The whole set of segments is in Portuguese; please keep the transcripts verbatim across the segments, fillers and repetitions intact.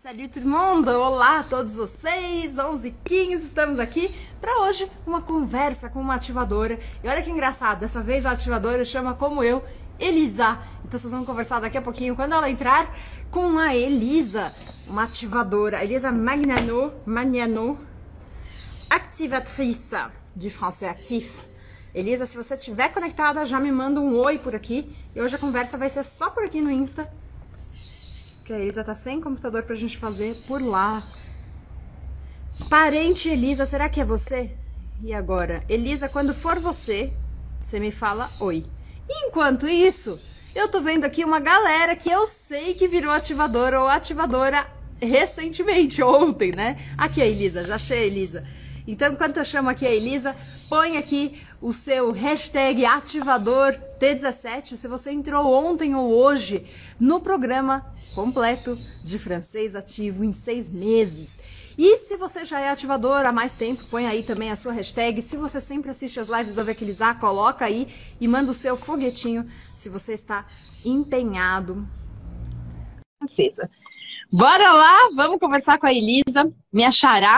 Salut tout le monde! Olá a todos vocês! onze e quinze, estamos aqui para hoje uma conversa com uma ativadora. E olha que engraçado, dessa vez a ativadora chama como eu, Elisa. Então vocês vão conversar daqui a pouquinho, quando ela entrar, com a Elisa, uma ativadora. Elisa Magnano, Magnano, activatrice du français actif. Elisa, se você estiver conectada, já me manda um oi por aqui. E hoje a conversa vai ser só por aqui no Insta. Que a Elisa tá sem computador pra gente fazer por lá. Parente Elisa, será que é você? E agora? Elisa, quando for você, você me fala oi. Enquanto isso, eu tô vendo aqui uma galera que eu sei que virou ativadora ou ativadora recentemente, ontem, né? Aqui a Elisa, já achei a Elisa. Então, enquanto eu chamo aqui a Elisa, põe aqui o seu hashtag ativador T dezessete se você entrou ontem ou hoje no programa completo de francês ativo em seis meses. E se você já é ativador há mais tempo, põe aí também a sua hashtag. Se você sempre assiste as lives do Avec Elisa, coloca aí e manda o seu foguetinho se você está empenhado. Francesa. Bora lá, vamos conversar com a Elisa, me achará.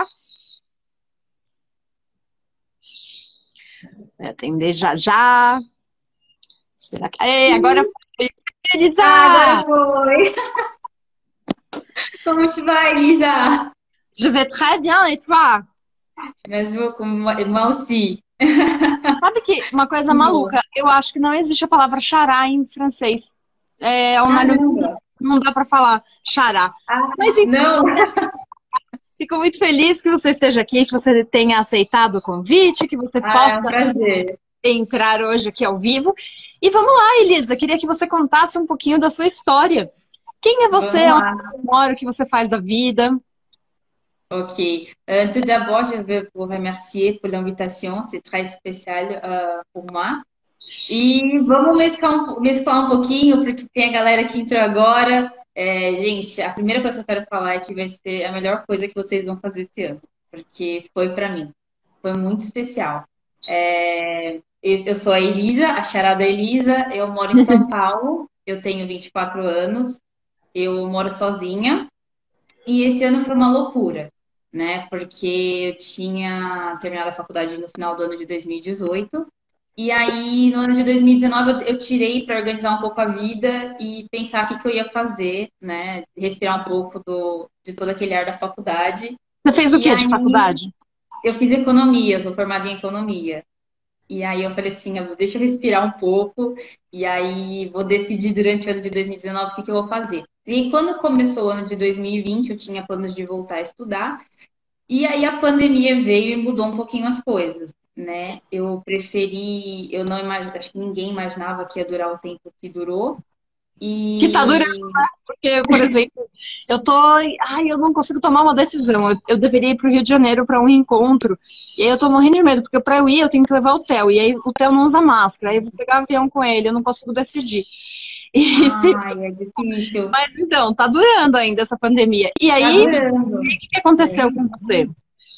Vai atender já já. Será que... Ei, agora foi. Elisa! Ah, agora foi. Como te vai, Elisa? Je vais très bien, et toi? Mas vou com moi aussi. Sabe que uma coisa maluca, eu acho que não existe a palavra xará em francês. É, Ah, não, não dá pra falar xará. Ah, mas então, não. fico muito feliz que você esteja aqui, que você tenha aceitado o convite, que você Ah, possa é um prazer. entrar hoje aqui ao vivo. E vamos lá, Elisa, queria que você contasse um pouquinho da sua história. Quem é você? Onde você mora? O que você faz da vida? Ok. Euh, tout d'abord, je veux vous remercier pour l'invitation. C'est très spécial euh, pour moi. E vamos mesclar um, mesclar um pouquinho, porque tem a galera que entrou agora. É, gente, a primeira coisa que eu quero falar é que vai ser a melhor coisa que vocês vão fazer esse ano, porque foi pra mim. Foi muito especial. É, eu, eu sou a Elisa, a charada Elisa, eu moro em São Paulo, eu tenho vinte e quatro anos, eu moro sozinha, e esse ano foi uma loucura, né? Porque eu tinha terminado a faculdade no final do ano de dois mil e dezoito, e aí no ano de dois mil e dezenove eu, eu tirei para organizar um pouco a vida e pensar o que, que eu ia fazer, né? Respirar um pouco do, de todo aquele ar da faculdade. Você fez o E que de aí, faculdade? eu fiz economia, sou formada em economia. E aí eu falei assim, eu- deixa eu respirar um pouco, e aí vou decidir durante o ano de dois mil e dezenove o que que eu vou fazer. E aí, quando começou o ano de dois mil e vinte, eu tinha planos de voltar a estudar, e aí a pandemia veio e mudou um pouquinho as coisas, né? Eu preferi, eu não imagino, acho que ninguém imaginava que ia durar o tempo que durou, Que tá durando, e né? Porque, por exemplo, eu tô. Ai, eu não consigo tomar uma decisão. Eu, eu deveria ir pro Rio de Janeiro para um encontro. E aí eu tô morrendo de medo, porque pra eu ir eu tenho que levar o Theo. E aí o Theo não usa máscara. Aí eu vou pegar avião com ele, eu não consigo decidir. E se... ai, é difícil. Mas então, tá durando ainda essa pandemia. E Tá aí, o durando. que que aconteceu com você?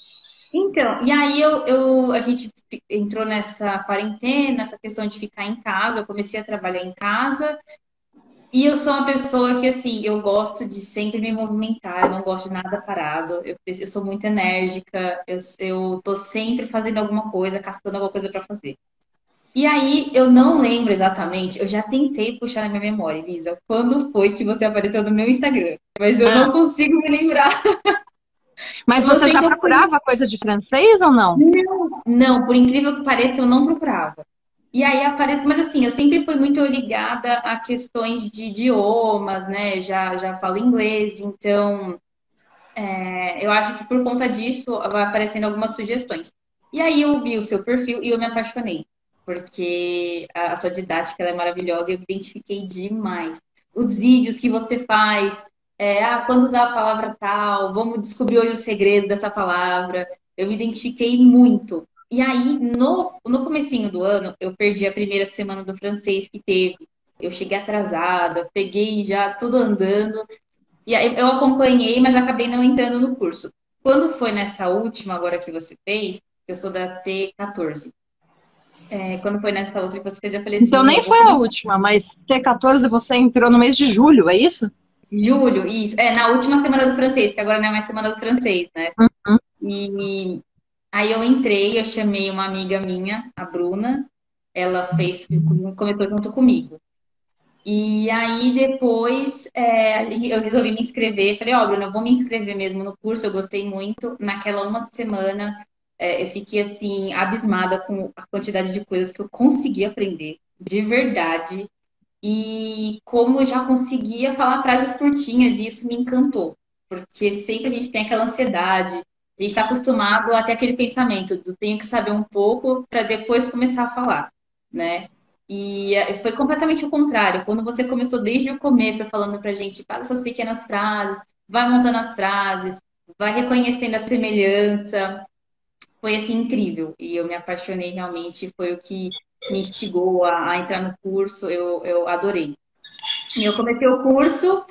Então, e aí eu, eu, a gente fi- entrou nessa quarentena, essa questão de ficar em casa, eu comecei a trabalhar em casa, e eu sou uma pessoa que, assim, eu gosto de sempre me movimentar, eu não gosto de nada parado, eu, eu sou muito enérgica, eu, eu tô sempre fazendo alguma coisa, caçando alguma coisa para fazer. E aí, eu não lembro exatamente, eu já tentei puxar na minha memória, Elisa, quando foi que você apareceu no meu Instagram, mas eu Ah, não consigo me lembrar. mas Vou você já tentar. procurava coisa de francês ou não? Não, não, por incrível que pareça, eu não procurava. E aí aparece, mas assim, eu sempre fui muito ligada a questões de idiomas, né? Já, já falo inglês, então é, eu acho que por conta disso vai aparecendo algumas sugestões. E aí eu vi o seu perfil e eu me apaixonei, porque a, a sua didática ela é maravilhosa e eu me identifiquei demais. Os vídeos que você faz, é, ah, quando usar a palavra tal, vamos descobrir hoje o segredo dessa palavra. Eu me identifiquei muito. E aí, no, no comecinho do ano, eu perdi a primeira semana do francês que teve. Eu cheguei atrasada, peguei já tudo andando. E aí eu acompanhei, mas acabei não entrando no curso. Quando foi nessa última agora que você fez, eu sou da T quatorze. É, quando foi nessa outra que você fez, eu falei assim, Então meu, nem eu vou foi a começar. última, mas T quatorze você entrou no mês de julho, é isso? Julho, isso. É, na última semana do francês, que agora não é mais semana do francês, né? Uhum. E aí eu entrei, eu chamei uma amiga minha, a Bruna, ela fez, começou junto comigo. E aí depois é, eu resolvi me inscrever. Falei, ó, Bruna, eu vou me inscrever mesmo no curso, eu gostei muito. Naquela uma semana é, eu fiquei assim, abismada com a quantidade de coisas que eu consegui aprender, de verdade. E como eu já conseguia falar frases curtinhas, e isso me encantou. Porque sempre a gente tem aquela ansiedade, a gente está acostumado a ter aquele pensamento do tenho que saber um pouco para depois começar a falar, né? E eh, foi completamente o contrário. Quando você começou desde o começo falando pra gente, fala essas pequenas frases, vai montando as frases, vai reconhecendo a semelhança, foi assim incrível. E eu me apaixonei realmente, foi o que me instigou a, a entrar no curso, eu, eu adorei. E eu comecei o curso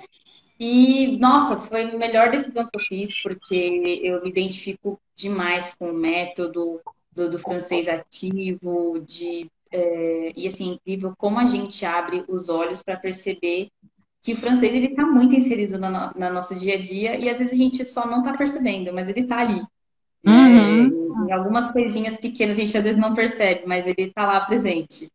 e, nossa, foi a melhor decisão que eu fiz, porque eu me identifico demais com o método do, do francês ativo, de, é, e assim, incrível como a gente abre os olhos para perceber que o francês ele está muito inserido na, no- na nosso dia a dia e às vezes a gente só não está percebendo, mas ele está ali, né? Uhum. Em algumas coisinhas pequenas a gente às vezes não percebe, mas ele está lá presente.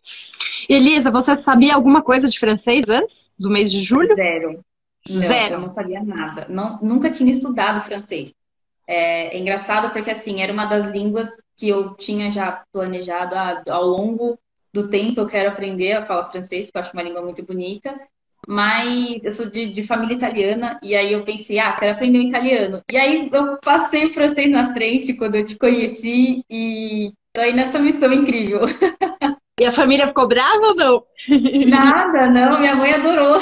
Elisa, você sabia alguma coisa de francês antes do mês de julho? Zero. Não, eu Zero. não sabia nada. Não, nunca tinha estudado francês. É, é engraçado porque, assim, era uma das línguas que eu tinha já planejado ah, ao longo do tempo. Eu quero aprender a falar francês, porque eu acho uma língua muito bonita. Mas eu sou de, de família italiana, e aí eu pensei, ah, quero aprender o italiano. E aí eu passei o francês na frente quando eu te conheci, e tô aí nessa missão incrível. E a família ficou brava ou não? Nada, não, minha mãe adorou.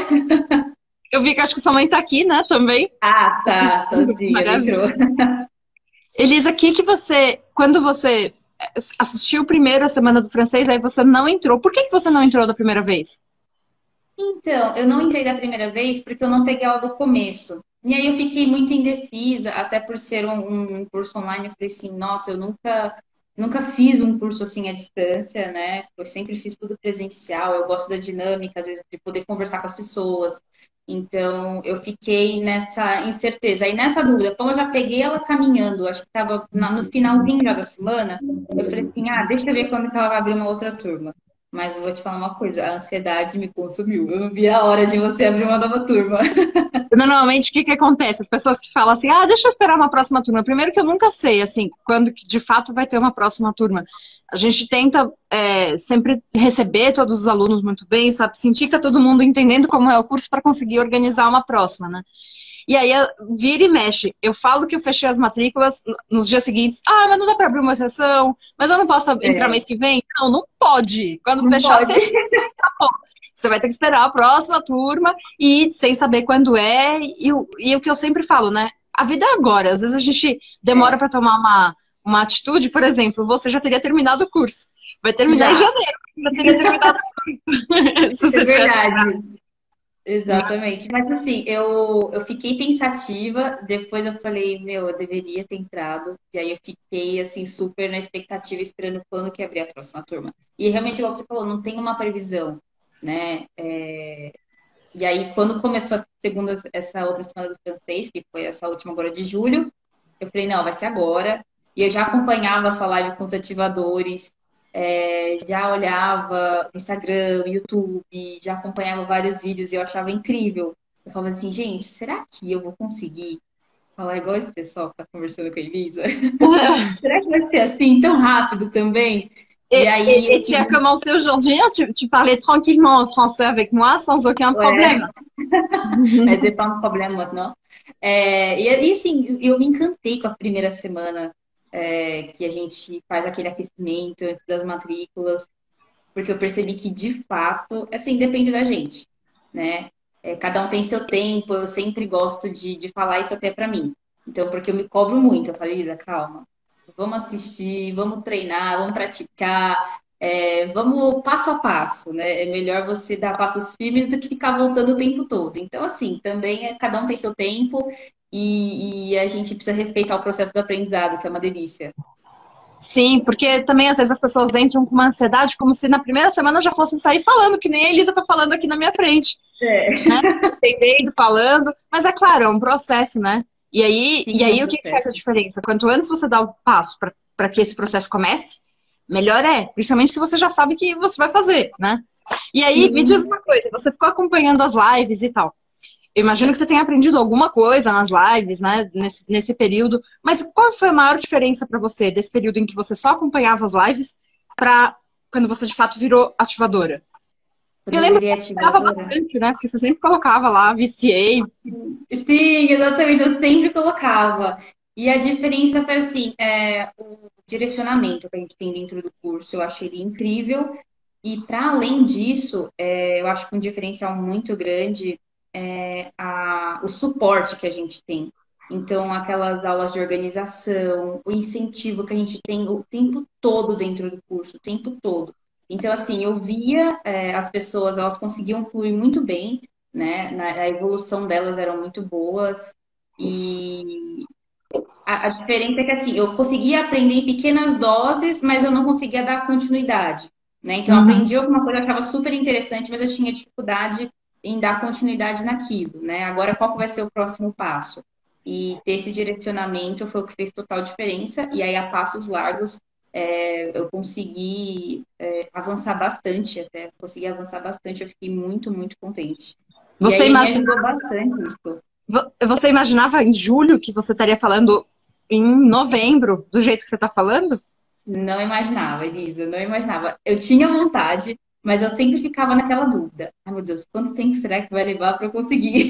Eu vi que acho que sua mãe tá aqui, né, também. Ah, tá, tadinha, ela entrou. Maravilha. Elisa, o que que você, quando você assistiu primeiro a Semana do Francês, aí você não entrou. Por que que você não entrou da primeira vez? Então, eu não entrei da primeira vez porque eu não peguei aula do começo. E aí eu fiquei muito indecisa, até por ser um, um curso online, eu falei assim, nossa, eu nunca, nunca fiz um curso assim à distância, né? Eu sempre fiz tudo presencial, eu gosto da dinâmica, às vezes, de poder conversar com as pessoas. Então, eu fiquei nessa incerteza. Aí, nessa dúvida, como eu já peguei ela caminhando, acho que estava no finalzinho já da semana, eu falei assim, ah, deixa eu ver quando que ela vai abrir uma outra turma. Mas eu vou te falar uma coisa, a ansiedade me consumiu. Eu não vi a hora de você abrir uma nova turma. Normalmente, o que que acontece? As pessoas que falam assim, ah, deixa eu esperar uma próxima turma. Primeiro que eu nunca sei, assim, quando que de fato vai ter uma próxima turma. A gente tenta é, sempre receber todos os alunos muito bem, sabe? Sentir que tá todo mundo entendendo como é o curso para conseguir organizar uma próxima, né? E aí, vira e mexe. Eu falo que eu fechei as matrículas nos dias seguintes. Ah, mas não dá para abrir uma sessão. Mas eu não posso entrar É, mês que vem? Não, não pode. Quando não fechar, pode. fechou. Você vai ter que esperar a próxima turma e sem saber quando é. E, o- e o que eu sempre falo, né? A vida é agora. Às vezes a gente demora É, para tomar uma, uma atitude. Por exemplo, você já teria terminado o curso. Vai terminar em já, janeiro. Já teria terminado o curso. Se é você tivesse. verdade. Exatamente. Mas assim, eu, eu fiquei pensativa, depois eu falei, meu, eu deveria ter entrado. E aí eu fiquei assim, super na expectativa, esperando quando que ia abrir a próxima turma. E realmente, igual você falou, não tem uma previsão, né? É, e aí, quando começou a segunda, essa outra semana do francês, que foi essa última agora de julho, eu falei, não, vai ser agora. E eu já acompanhava a sua live com os ativadores, é, já olhava o Instagram, YouTube, já acompanhava vários vídeos e eu achava incrível. Eu falava assim, gente, será que eu vou conseguir falar igual esse pessoal que tá conversando com a Elisa? Será que vai ser assim, tão rápido também? E Et, et, aí et eu tu as fui, commencé aujourd'hui, hein, tu, tu parlais tranquillement en français avec moi sans aucun é, problème. mas é pas um problema, não. É, e, e assim, eu me encantei com a primeira semana é, que a gente faz aquele aquecimento antes das matrículas, porque eu percebi que, de fato, assim, depende da gente, né? É, cada um tem seu tempo, eu sempre gosto de, de falar isso até pra mim. Então, porque eu me cobro muito, eu falei, Isa, calma, vamos assistir, vamos treinar, vamos praticar, é, vamos passo a passo, né? É melhor você dar passos firmes do que ficar voltando o tempo todo. Então, assim, também é, cada um tem seu tempo e, e a gente precisa respeitar o processo do aprendizado, que é uma delícia. Sim, porque também às vezes as pessoas entram com uma ansiedade como se na primeira semana já fossem sair falando, que nem a Elisa tá falando aqui na minha frente, É. né? Entendendo, falando, mas é claro, é um processo, né? E aí, Sim, e é um aí o que que faz processo. a diferença? Quanto antes você dá o passo para que esse processo comece, melhor é, principalmente se você já sabe que você vai fazer, né? E aí, me diz Sim. uma coisa, você ficou acompanhando as lives e tal. Eu imagino que você tenha aprendido alguma coisa nas lives, né, nesse, nesse período. Mas qual foi a maior diferença para você desse período em que você só acompanhava as lives para quando você de fato virou ativadora? Quando Eu eu lembro que virei você colocava ativadora. bastante, né? Porque você sempre colocava lá, viciei. Sim, exatamente, eu sempre colocava. E a diferença foi assim, é, o direcionamento que a gente tem dentro do curso, eu achei ele incrível. E para além disso, é, eu acho que um diferencial muito grande é a, o suporte que a gente tem. Então, aquelas aulas de organização, o incentivo que a gente tem o tempo todo dentro do curso, o tempo todo. Então, assim, eu via, é, as pessoas, elas conseguiam fluir muito bem, né? Na, a evolução delas eram muito boas. E a, a diferença é que, assim, eu conseguia aprender em pequenas doses, mas eu não conseguia dar continuidade, né? Então, eu Uhum. aprendi alguma coisa que estava super interessante, mas eu tinha dificuldade em dar continuidade naquilo, né? Agora, qual que vai ser o próximo passo? E ter esse direcionamento foi o que fez total diferença. E aí, a passos largos, é, eu consegui, é, avançar bastante, até consegui avançar bastante. Eu fiquei muito, muito contente. E Você aí, me imagina, ajudou bastante isso. você imaginava em julho que você estaria falando em novembro, do jeito que você está falando? Não imaginava, Elisa, não imaginava. Eu tinha vontade, mas eu sempre ficava naquela dúvida. Ai, meu Deus, quanto tempo será que vai levar para eu conseguir?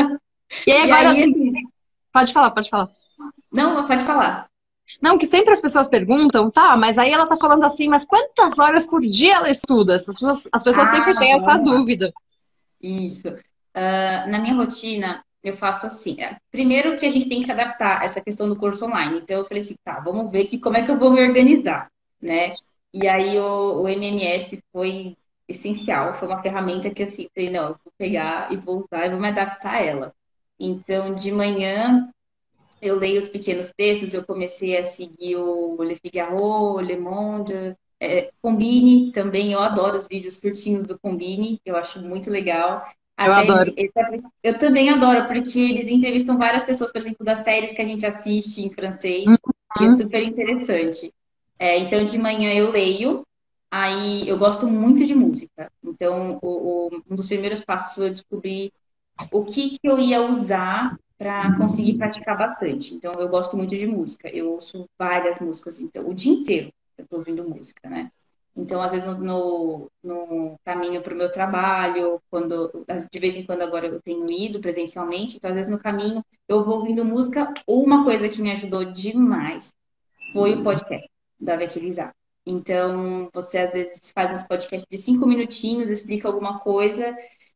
E aí E agora, aí, assim, assim, pode falar, pode falar. não, pode falar. Não, que sempre as pessoas perguntam, tá, mas aí ela tá falando assim, mas quantas horas por dia ela estuda? As pessoas, as pessoas sempre Ah, têm essa vamos lá. dúvida. Isso. Ah, na minha rotina, eu faço assim. é, Primeiro que a gente tem que se adaptar a essa questão do curso online. Então, eu falei assim, tá, vamos ver que, como é que eu vou me organizar, né? E aí, o, o M M S foi essencial. Foi uma ferramenta que, assim, falei, não, eu vou pegar e vou usar e vou me adaptar a ela. Então, de manhã, eu leio os pequenos textos. Eu comecei a seguir o Le Figaro, o Le Monde, é, Combini também. Eu adoro os vídeos curtinhos do Combini, eu acho muito legal. Eu Até eles, adoro. eles- eu também adoro, porque eles entrevistam várias pessoas, por exemplo, das séries que a gente assiste em francês, e é Uhum. super interessante. É, então, de manhã eu leio, aí eu gosto muito de música. Então, o, o- um dos primeiros passos foi eu descobrir o que que eu ia usar para conseguir praticar bastante. Então, eu gosto muito de música. Eu ouço várias músicas, então, o dia inteiro eu tô ouvindo música, né? Então, às vezes, no, no, no caminho para o meu trabalho, quando de vez em quando agora eu tenho ido presencialmente, então, às vezes, no caminho eu vou ouvindo música. Uma coisa que me ajudou demais foi o podcast da Vequilizar. Então, você às vezes faz uns podcasts de cinco minutinhos, explica alguma coisa,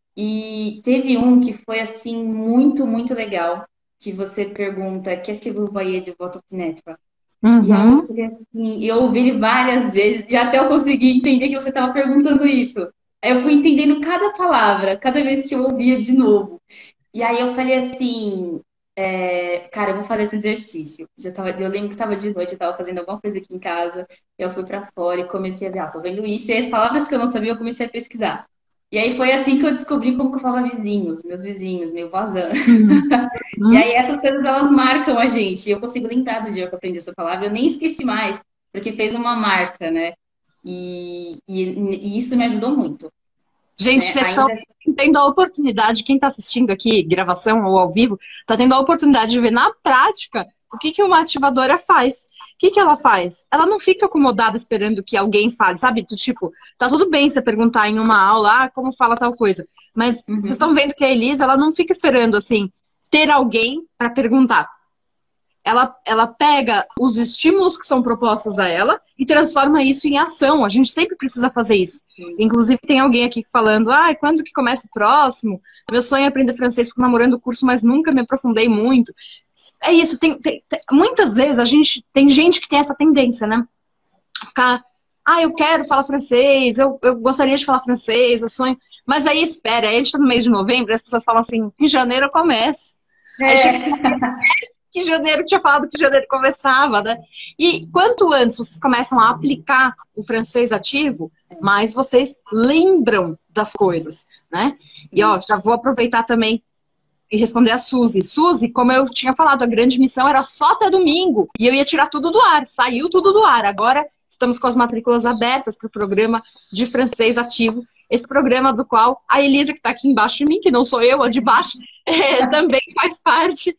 e teve um que foi assim muito, muito legal, que você pergunta, qu'est-ce que vous voyez de votre fenêtre? E aí eu Uhum. falei assim, eu ouvi ele várias vezes e até eu consegui entender que você estava perguntando isso. Aí eu fui entendendo cada palavra, cada vez que eu ouvia de novo. E aí eu falei assim, é, cara, eu vou fazer esse exercício. Já tava, eu lembro que estava de noite, eu estava fazendo alguma coisa aqui em casa, eu fui para fora e comecei a ver, ah, tô vendo isso, e as palavras que eu não sabia, eu comecei a pesquisar. E aí foi assim que eu descobri como que eu falava vizinhos, meus vizinhos, meu vazão. Uhum. E Uhum. aí essas coisas elas marcam a gente. Eu consigo lembrar do dia que eu aprendi essa palavra, eu nem esqueci mais, porque fez uma marca, né? E, e, e isso me ajudou muito, Gente, né? vocês estão Ainda tendo a oportunidade, quem está assistindo aqui, gravação ou ao vivo, está tendo a oportunidade de ver na prática o que, que uma ativadora faz. O que, que ela faz? Ela não fica acomodada esperando que alguém fale, sabe? Do tipo, tá tudo bem você perguntar em uma aula, ah, como fala tal coisa. Mas vocês estão uhum. vendo que a Elisa, ela não fica esperando, assim, ter alguém para perguntar. Ela, ela pega os estímulos que são propostos a ela e transforma isso em ação. A gente sempre precisa fazer isso. Inclusive, tem alguém aqui falando, ah, quando que começa o próximo? Meu sonho é aprender francês, fico namorando o curso, mas nunca me aprofundei muito. É isso, tem, tem, tem, muitas vezes a gente tem gente que tem essa tendência, né? Ficar, ah, eu quero falar francês, eu, eu gostaria de falar francês, eu sonho. Mas aí espera, aí a gente tá no mês de novembro, e as pessoas falam assim, em janeiro eu começo. Aí chega É. que janeiro tinha falado que janeiro começava, né? E quanto antes vocês começam a aplicar o francês ativo, mais vocês lembram das coisas, né? E ó, já vou aproveitar também e responder a Suzy. Suzy, como eu tinha falado, a grande missão era só até domingo. E eu ia tirar tudo do ar, saiu tudo do ar. Agora estamos com as matrículas abertas para o programa de francês ativo. Esse programa do qual a Elisa, que está aqui embaixo de mim, que não sou eu, a de baixo, é, também faz parte.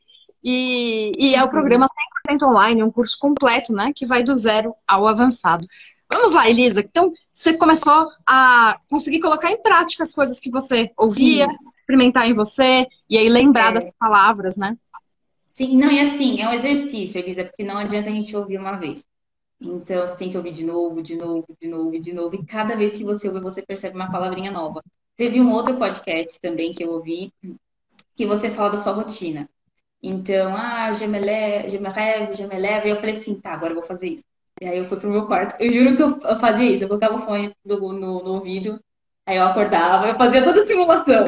E, e é o programa cem por cento online, um curso completo, né? Que vai do zero ao avançado. Vamos lá, Elisa. Então, você começou a conseguir colocar em prática as coisas que você ouvia, Sim. experimentar em você, e aí lembrar é. das palavras, né? Sim, não, e assim, é um exercício, Elisa, porque não adianta a gente ouvir uma vez. Então, você tem que ouvir de novo, de novo, de novo, de novo. E cada vez que você ouve, você percebe uma palavrinha nova. Teve um outro podcast também que eu ouvi, que você fala da sua rotina. Então, ah, je me lève, je me rêve, je me lève. E eu falei assim, tá, agora eu vou fazer isso. E aí eu fui pro meu quarto. Eu juro que eu fazia isso. Eu colocava o fone do, no, no ouvido. Aí eu acordava, eu fazia toda a simulação.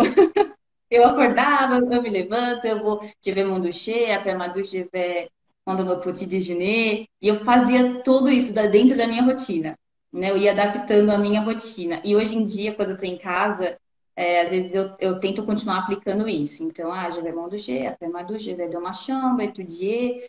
Eu acordava, eu me levanto, eu vou, je vais mon doucher, après ma douche, je vais prendre meu petit déjeuner. E eu fazia tudo isso dentro da minha rotina, né? Eu ia adaptando a minha rotina. E hoje em dia, quando eu tô em casa, é, às vezes eu, eu tento continuar aplicando isso. Então, ah, je vais mon doucher, après ma douche, je vais dans ma chambre, étudier.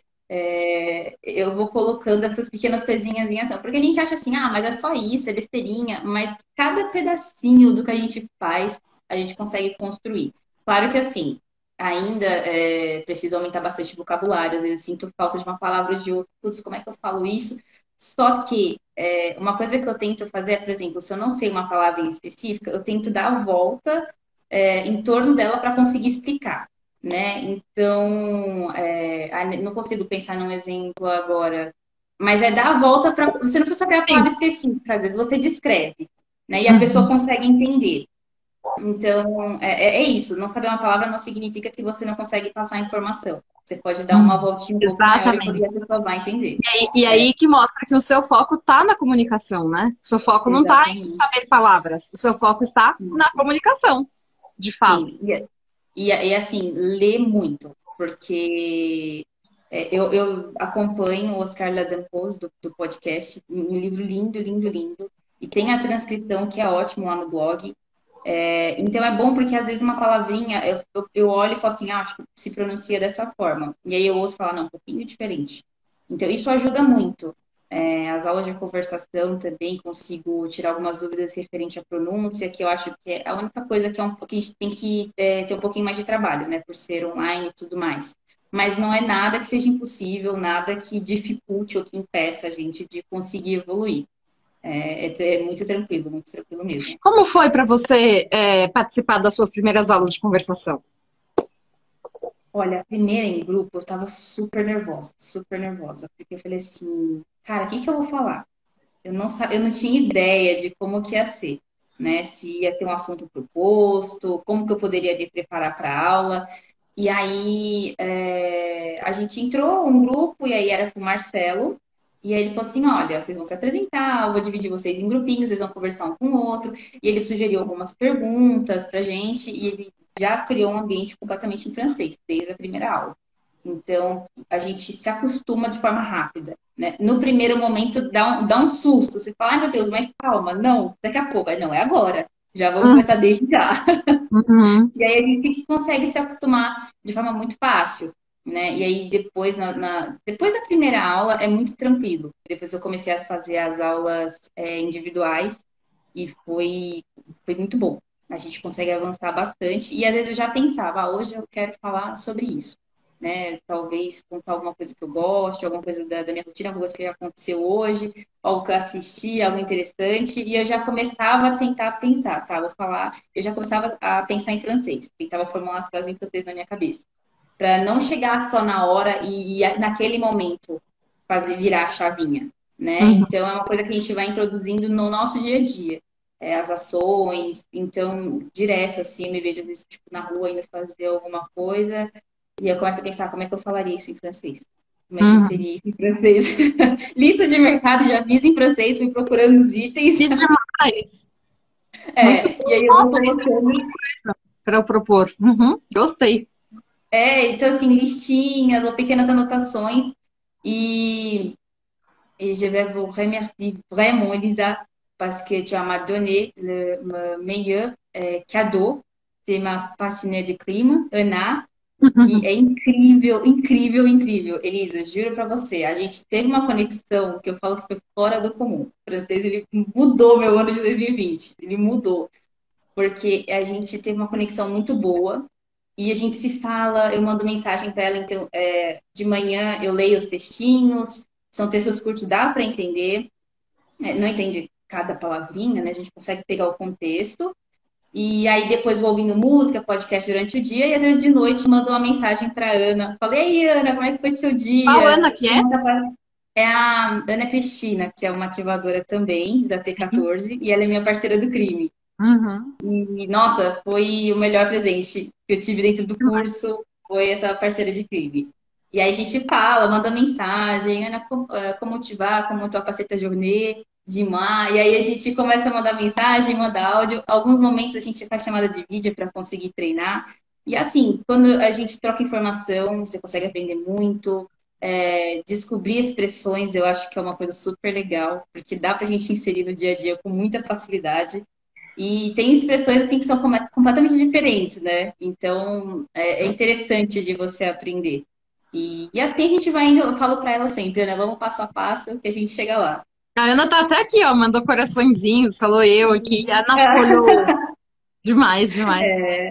É, eu vou colocando essas pequenas coisinhas em ação. Porque a gente acha assim, ah, mas é só isso, é besteirinha. Mas cada pedacinho do que a gente faz, a gente consegue construir. Claro que, assim, ainda é, preciso aumentar bastante o vocabulário. Às vezes sinto falta de uma palavra ou de outra. Putz, como é que eu falo isso? Só que é, uma coisa que eu tento fazer é, por exemplo, se eu não sei uma palavra em específica, eu tento dar a volta é, em torno dela para conseguir explicar, né? Então, é, não consigo pensar num exemplo agora, mas é dar a volta para... Você não precisa saber a palavra específica, às vezes você descreve, né? E a pessoa consegue entender. Então, é, é isso. Não saber uma palavra não significa que você não consegue passar a informação. Você pode dar uma voltinha um pouco maior e a pessoa vai entender. E aí, e aí é. que mostra que o seu foco está na comunicação, né? O seu foco não está em saber palavras. O seu foco está na comunicação, de fato. Sim. E, e, e assim, ler muito. Porque é, eu, eu acompanho o Oscar Ladempos do, do podcast. Um livro lindo, lindo, lindo. E tem a transcrição, que é ótimo lá no blog. É, então é bom porque às vezes uma palavrinha eu, eu, eu olho e falo assim, ah, acho que se pronuncia dessa forma. E aí eu ouço falar, não, um pouquinho diferente. Então isso ajuda muito. É, as aulas de conversação também consigo tirar algumas dúvidas referente à pronúncia, que eu acho que é a única coisa que, é um, que a gente tem que é, ter um pouquinho mais de trabalho, né? Por ser online e tudo mais. Mas não é nada que seja impossível, nada que dificulte ou que impeça a gente de conseguir evoluir. É, é muito tranquilo, muito tranquilo mesmo. Como foi para você é, participar das suas primeiras aulas de conversação? Olha, a primeira em grupo eu tava super nervosa, super nervosa, porque eu falei assim, cara, o que que eu vou falar? Eu não, eu não tinha ideia de como que ia ser, né? Se ia ter um assunto proposto, como que eu poderia me preparar para a aula. E aí é, a gente entrou um grupo e aí era com o Marcelo. E aí ele falou assim, olha, vocês vão se apresentar, eu vou dividir vocês em grupinhos, vocês vão conversar um com o outro. E ele sugeriu algumas perguntas pra gente e ele já criou um ambiente completamente em francês, desde a primeira aula. Então, a gente se acostuma de forma rápida, né? No primeiro momento, dá um, dá um susto. Você fala, ai meu Deus, mas calma, não, daqui a pouco. Não, é agora. Já vamos começar desde já. Uhum. E aí a gente consegue se acostumar de forma muito fácil. Né? E aí depois, na, na, depois da primeira aula é muito tranquilo. Depois eu comecei a fazer as aulas é, individuais e foi, foi muito bom. A gente consegue avançar bastante. E às vezes eu já pensava, ah, hoje eu quero falar sobre isso. Né? Talvez contar alguma coisa que eu gosto, alguma coisa da, da minha rotina, alguma coisa que aconteceu hoje, algo que eu assisti, algo interessante. E eu já começava a tentar pensar, tá? Vou falar. Eu já começava a pensar em francês, tentava formular as frases em francês na minha cabeça. Para não chegar só na hora e, e naquele momento fazer virar a chavinha, né? Uhum. Então, é uma coisa que a gente vai introduzindo no nosso dia a dia. É, as ações, então, direto, assim, eu me vejo, às vezes, tipo, na rua, indo fazer alguma coisa, e eu começo a pensar, como é que eu falaria isso em francês? Como é que uhum. seria isso em francês? Lista de mercado, já fiz em francês, fui procurando os itens. Fiz demais! É, e aí eu vou colocando... Para eu propor. Uhum. Gostei. É, então assim, listinhas ou pequenas anotações. E, et je vais vous remercier vraiment, Elisa, parce que tu m'as donné le, le meilleur euh, cadeau. C'est ma passionnée de crime, Ana, que é incrível, incrível, incrível. Elisa, juro pra você, a gente teve uma conexão que eu falo que foi fora do comum. O francês, ele mudou meu ano de dois mil e vinte. Ele mudou. Porque a gente teve uma conexão muito boa. E a gente se fala, eu mando mensagem para ela, então, é, de manhã eu leio os textinhos, são textos curtos, dá para entender, é, não entende cada palavrinha, né? A gente consegue pegar o contexto. E aí depois vou ouvindo música, podcast durante o dia, e às vezes de noite mando uma mensagem para Ana. Falei, aí, Ana, como é que foi seu Qual dia? Ana que Você é? manda pra- É a Ana Cristina, que é uma ativadora também, da T quatorze, e ela é minha parceira do crime. Uhum. E, nossa, foi o melhor presente que eu tive dentro do curso, foi essa parceira de crime. E aí a gente fala, manda mensagem, Ana, como, eh, como te vai, como tua faceta journée, de mar. E aí a gente começa a mandar mensagem, manda áudio. Alguns momentos a gente faz chamada de vídeo para conseguir treinar. E assim, quando a gente troca informação, você consegue aprender muito. É, descobrir expressões, eu acho que é uma coisa super legal, porque dá para a gente inserir no dia a dia com muita facilidade. E tem expressões assim que são com- completamente diferentes, né? Então é, é interessante de você aprender. E, e assim a gente vai indo, eu falo para ela sempre, né? Vamos passo a passo que a gente chega lá. A Ana tá até aqui, ó, mandou coraçõezinhos, falou eu aqui, a Ana Ah, folhou. Demais, demais.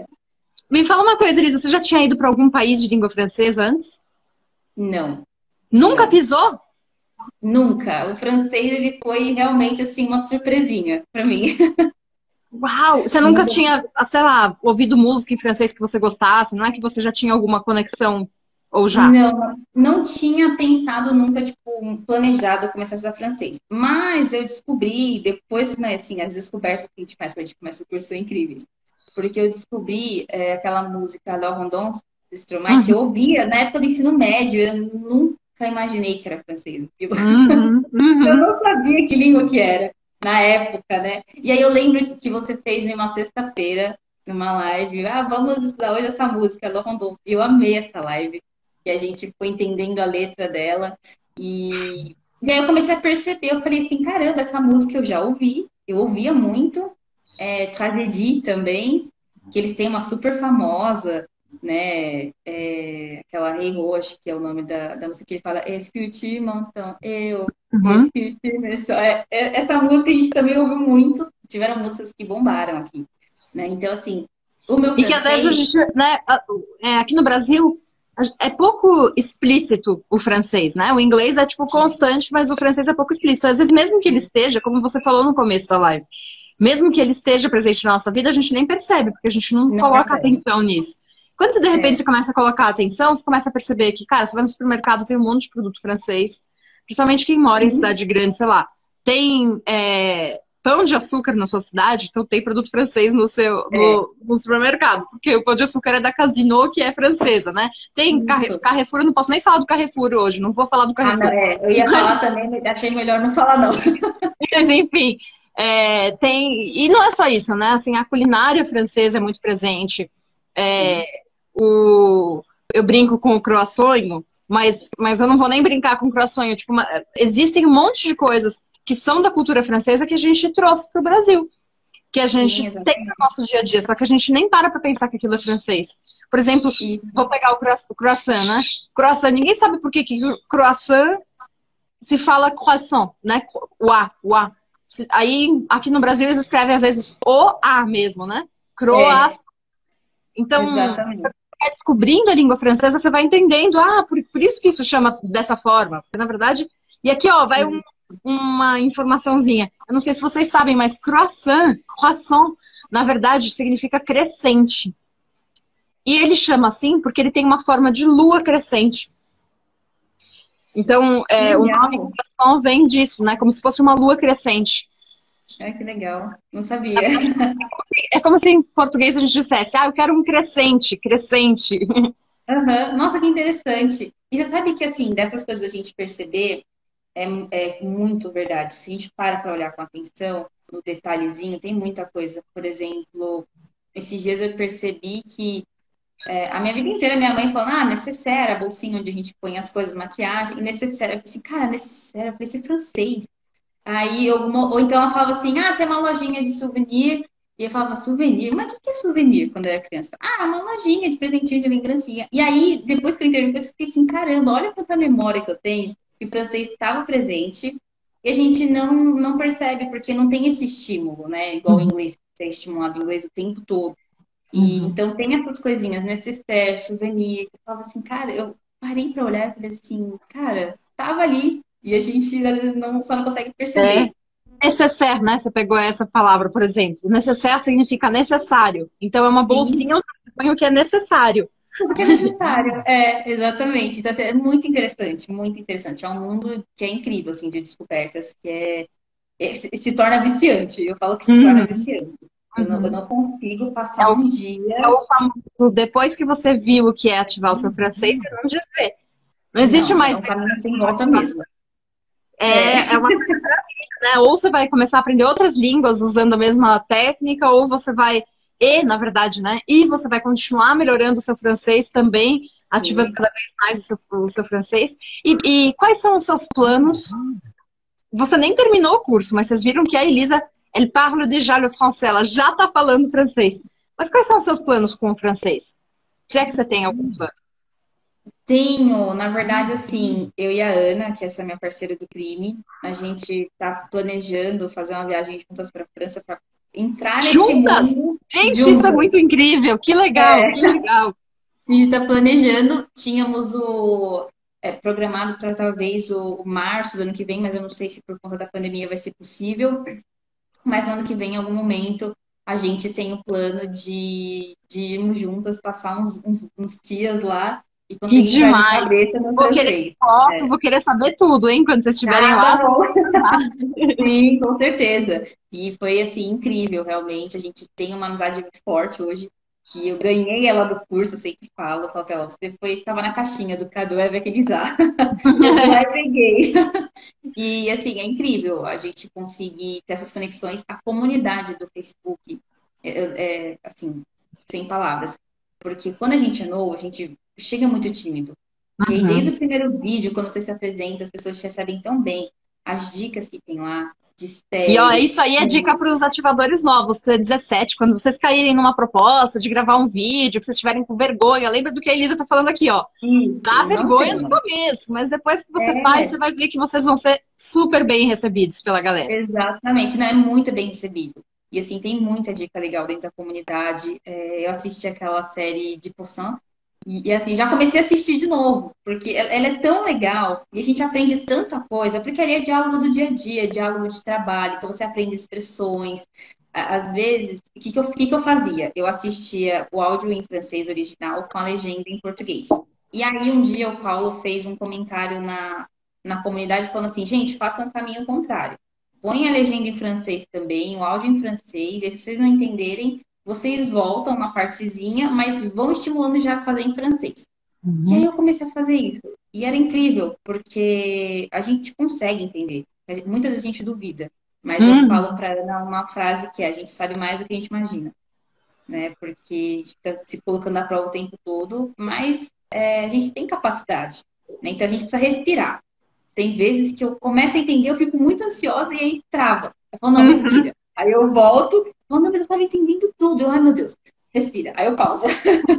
Me fala uma coisa, Elisa, você já tinha ido para algum país de língua francesa antes? não, Nunca não, pisou? nunca. O francês ele foi realmente assim uma surpresinha para mim. Uau! Você nunca tinha, ah, sei lá, ouvido música em francês que você gostasse? Não é que você já tinha alguma conexão? Ou já? Não, não tinha pensado nunca, tipo, planejado começar a estudar francês. Mas eu descobri, depois, né, assim, as descobertas que a gente faz quando a gente começa o curso são incríveis. Porque eu descobri é, aquela música La Rondon, do Stromae, que Uhum, eu ouvia na época do ensino médio. Eu nunca imaginei que era francês. Eu uhum, eu uhum. não sabia que língua que era na época, né? E aí eu lembro que você fez em uma sexta-feira, numa live, ah, vamos estudar hoje essa música, La Rondon. E eu amei essa live, que a gente foi entendendo a letra dela. E, e aí eu comecei a perceber, eu falei assim, caramba, essa música eu já ouvi, eu ouvia muito, é, Tragédie também, que eles têm uma super famosa, né? É, aquela Hey Roche, que é o nome da, da música que ele fala, Est-ce que tu m'entends? Eu Uhum. Est-ce que tu me sens? É, é, essa música a gente também ouviu muito, tiveram músicas que bombaram aqui, né? Então, assim, o meu E que às vezes a francês, gente, né, a- é, aqui no Brasil, a- é pouco explícito o francês, né? O inglês é tipo constante, mas o francês é pouco explícito. Às vezes, mesmo que ele esteja, como você falou no começo da live, mesmo que ele esteja presente na nossa vida, a gente nem percebe, porque a gente não não coloca percebe. atenção nisso. Quando você, de repente, É, você começa a colocar atenção, você começa a perceber que, cara, você vai no supermercado, tem um monte de produto francês, principalmente quem mora em sim, cidade grande, sei lá, tem é, pão de açúcar na sua cidade, então tem produto francês no seu é, no, no supermercado, porque o pão de açúcar é da Casino, que é francesa, né? Tem Carre- isso. Carrefour, eu não posso nem falar do Carrefour hoje, não vou falar do Ah, não, Carrefour. é, eu ia falar também, mas achei melhor não falar, não. Mas, enfim, é, tem. E não é só isso, né? Assim, a culinária francesa é muito presente. É, o, eu brinco com o croissant, mas, mas eu não vou nem brincar com o croissant. Tipo, uma- existem um monte de coisas que são da cultura francesa que a gente trouxe para o Brasil, que a Sim, gente tem no exatamente. nosso dia a dia, só que a gente nem para para pensar que aquilo é francês. Por exemplo, E, vou pegar o croi- o croissant, né? Croissant, ninguém sabe por que, que croissant se fala croissant, né? O A, o A. Se- Aí, aqui no Brasil, eles escrevem às vezes o A mesmo, né? é, Croissant. Então, exatamente. vai descobrindo a língua francesa, você vai entendendo, ah, por, por isso que isso chama dessa forma. Porque, na verdade, e aqui, ó, vai um- uma informaçãozinha. Eu não sei se vocês sabem, mas croissant, croissant, na verdade, significa crescente. E ele chama assim porque ele tem uma forma de lua crescente. Então, Que é, o nome legal. croissant vem disso, né? Como se fosse uma lua crescente. É, que legal. Não sabia. É como se em português a gente dissesse, ah, eu quero um crescente, crescente. Aham. Nossa, que interessante. E você sabe que, assim, dessas coisas a gente perceber, é, é muito verdade. Se a gente para para olhar com atenção, no detalhezinho, tem muita coisa. Por exemplo, esses dias eu percebi que É, a minha vida inteira, minha mãe falando, ah, necessaire, a bolsinha onde a gente põe as coisas, maquiagem, e necessaire. Eu falei assim, cara, necessaire, eu falei, isso é francês. Aí, alguma, ou então ela falava assim, ah, tem uma lojinha de souvenir. E eu falava, souvenir? Mas o que é souvenir quando eu era criança? Ah, uma lojinha de presentinho de lembrancinha. E aí, depois que eu entrei no curso, eu fiquei assim, caramba, olha quanta memória que eu tenho, que o francês estava presente, e a gente não, não percebe, porque não tem esse estímulo, né? Igual o inglês, você é estimulado em inglês o tempo todo. E, Uhum. então tem essas coisinhas, necessaire, souvenir, que eu falava assim, cara, eu parei pra olhar e falei assim, cara, tava ali, e a gente às vezes não, só não consegue É. perceber. Necessaire, né? Você pegou essa palavra, por exemplo. Necessaire significa necessário. Então é uma Sim, bolsinha onde você põe o que é necessário. tudo que é necessário. É, exatamente. Então, assim, é muito interessante, muito interessante. É um mundo que é incrível, assim, de descobertas, que é, é- se, se torna viciante. Eu falo que se torna Uhum, viciante. Eu não, eu uhum. não consigo É passar o, um é dia. o famoso, depois que você viu o que é ativar o seu francês, você não desvê. Não existe Não, é mais um tempo caminho sem volta mesmo. É, é É, uma coisa, né? Ou você vai começar a aprender outras línguas usando a mesma técnica, ou você vai, e, na verdade, né? E você vai continuar melhorando o seu francês também, ativando sim. cada vez mais o seu, o seu francês. E, e quais são os seus planos? Você nem terminou o curso, mas vocês viram que a Elisa, elle parle déjà le français, ela já tá falando francês. Mas quais são os seus planos com o francês? Se é que você tem algum plano. Tenho, na verdade, assim, eu e a Ana, que é essa minha parceira do crime, a gente tá planejando fazer uma viagem juntas para a França para entrar nesse Juntas? mundo Gente, isso é juntas. muito incrível. Que legal, que legal. A gente está planejando, tínhamos o é, programado para talvez o, o março do ano que vem, mas eu não sei se por conta da pandemia vai ser possível. Mas no ano que vem, em algum momento, a gente tem o plano de, de irmos juntas, passar uns, uns, uns dias lá e Que conseguir entrar de demais. cabeça no Vou querer francês. foto, É. vou querer saber tudo, hein? Quando vocês estiverem Ah, lá. tá bom. Sim, com certeza. E foi assim incrível, realmente. A gente tem uma amizade muito forte hoje. Que eu ganhei ela do curso, eu sempre falo, eu falo pra ela, você foi, estava na caixinha do Cadu Evangelizar. Eu fui lá e peguei. E assim, é incrível a gente conseguir ter essas conexões. A comunidade do Facebook é, é assim, sem palavras. Porque quando a gente é novo, a gente chega muito tímido. E aí, desde Uhum. o primeiro vídeo, quando você se apresenta, as pessoas te recebem tão bem. As dicas que tem lá, de E ó, séries. isso aí é dica para os ativadores novos, tu é dezessete, quando vocês caírem numa proposta de gravar um vídeo, que vocês estiverem com vergonha, lembra do que a Elisa tá falando aqui, ó. Dá Isso, não vergonha no tem. começo, mas depois que você faz, É, você vai ver que vocês vão ser super bem recebidos pela galera. exatamente. Não, é muito bem recebido. E assim, tem muita dica legal dentro da comunidade. É, eu assisti aquela série de Poção. E, e, assim, já comecei a assistir de novo, porque ela ela é tão legal e a gente aprende tanta coisa, porque ali é diálogo do dia a dia, diálogo de trabalho, então você aprende expressões. A- Às vezes, o que que eu, o que que eu fazia? Eu assistia o áudio em francês original com a legenda em português. E aí, um dia, o Paulo fez um comentário na, na comunidade falando assim: gente, façam um caminho contrário. Põe a legenda em francês também, o áudio em francês, e aí, se vocês não entenderem, vocês voltam uma partezinha, mas vão estimulando já a fazer em francês. E aí Uhum. eu comecei a fazer isso. E era incrível, porque a gente consegue entender. Muitas vezes a gente duvida. Mas eu Uhum. falo para Ana uma frase que é: a gente sabe mais do que a gente imagina, né? Porque a gente fica se colocando à prova o tempo todo, mas é, a gente tem capacidade, né? Então a gente precisa respirar. Tem vezes que eu começo a entender, eu fico muito ansiosa e aí trava. Eu falo, não, Uhum. respira. Aí eu volto, eu falo, não, mas eu estava entendendo tudo. Eu, ai, meu Deus, respira. Aí eu pauso.